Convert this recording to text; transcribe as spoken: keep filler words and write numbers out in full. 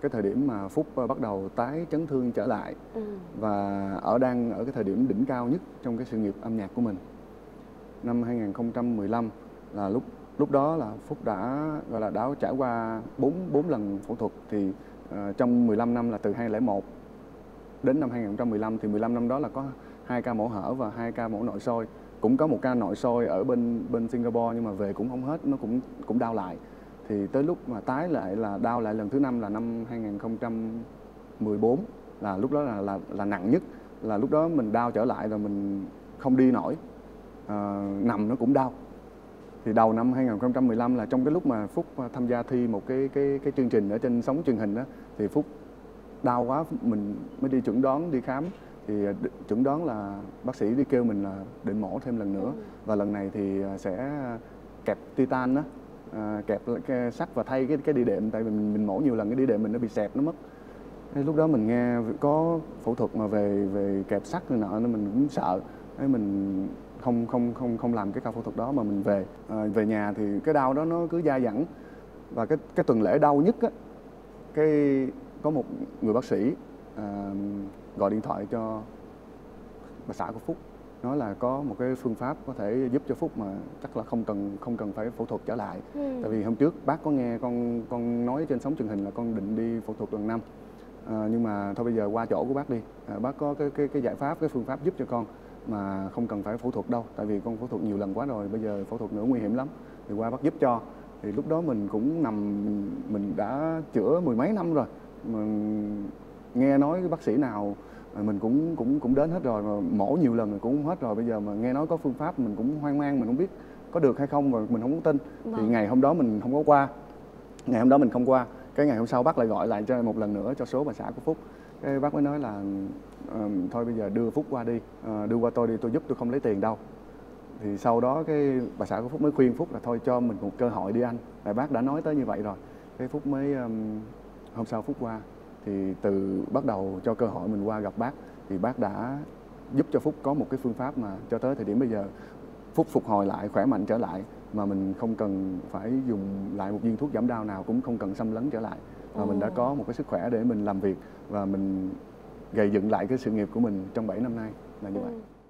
cái thời điểm mà Phúc bắt đầu tái chấn thương trở lại, ừ. và ở đang ở cái thời điểm đỉnh cao nhất trong cái sự nghiệp âm nhạc của mình. Năm hai nghìn không trăm mười lăm là lúc lúc đó là Phúc đã gọi là đã trải qua bốn bốn lần phẫu thuật. Thì uh, trong mười lăm năm là từ hai không không một đến năm hai nghìn không trăm mười lăm, thì mười lăm năm đó là có hai ca mổ hở và hai ca mổ nội soi. Cũng có một ca nội soi ở bên bên Singapore nhưng mà về cũng không hết, nó cũng cũng đau lại. Thì tới lúc mà tái lại là đau lại lần thứ năm là năm hai nghìn không trăm mười bốn, là lúc đó là là là nặng nhất. Là lúc đó mình đau trở lại rồi mình không đi nổi, à, nằm nó cũng đau. Thì đầu năm hai nghìn không trăm mười lăm là trong cái lúc mà Phúc tham gia thi một cái cái cái chương trình ở trên sóng truyền hình đó, thì Phúc đau quá mình mới đi chẩn đoán đi khám. Thì chẩn đoán là bác sĩ đi kêu mình là định mổ thêm lần nữa, ừ. và lần này thì sẽ kẹp titan đó, à, kẹp cái sắt và thay cái cái đĩa đệm, tại vì mình, mình mổ nhiều lần cái đĩa đệm mình nó bị xẹp nó mất. Thế lúc đó mình nghe có phẫu thuật mà về về kẹp sắt này nọ nên mình cũng sợ. Thế mình không không không không làm cái ca phẫu thuật đó mà mình về à, về nhà thì cái đau đó nó cứ dai dẳng. Và cái cái tuần lễ đau nhất á, cái có một người bác sĩ à, gọi điện thoại cho bà xã của Phúc, nói là có một cái phương pháp có thể giúp cho Phúc mà chắc là không cần không cần phải phẫu thuật trở lại. ừ. Tại vì hôm trước bác có nghe con con nói trên sóng truyền hình là con định đi phẫu thuật lần năm, à, nhưng mà thôi bây giờ qua chỗ của bác đi, à, bác có cái cái cái giải pháp, cái phương pháp giúp cho con mà không cần phải phẫu thuật đâu, tại vì con phẫu thuật nhiều lần quá rồi, bây giờ phẫu thuật nữa nguy hiểm lắm, thì qua bác giúp cho. Thì lúc đó mình cũng nằm, mình, mình đã chữa mười mấy năm rồi, mình nghe nói cái bác sĩ nào mình cũng cũng cũng đến hết rồi, mà mổ nhiều lần rồi cũng không hết rồi. Bây giờ mà nghe nói có phương pháp mình cũng hoang mang, mình không biết có được hay không, và mình không có tin. Vâng. Thì ngày hôm đó mình không có qua, ngày hôm đó mình không qua. Cái ngày hôm sau bác lại gọi lại cho một lần nữa cho số bà xã của Phúc. Cái bác mới nói là uh, thôi bây giờ đưa Phúc qua đi, uh, đưa qua tôi đi, tôi giúp, tôi không lấy tiền đâu. Thì sau đó cái bà xã của Phúc mới khuyên Phúc là thôi cho mình một cơ hội đi anh, tại bác đã nói tới như vậy rồi. Cái Phúc mới um, hôm sau Phúc qua, thì từ bắt đầu cho cơ hội mình qua gặp bác, thì bác đã giúp cho Phúc có một cái phương pháp mà cho tới thời điểm bây giờ Phúc phục hồi lại, khỏe mạnh trở lại, mà mình không cần phải dùng lại một viên thuốc giảm đau nào, cũng không cần xâm lấn trở lại, và ừ. mình đã có một cái sức khỏe để mình làm việc và mình gầy dựng lại cái sự nghiệp của mình trong bảy năm nay là như ừ. vậy.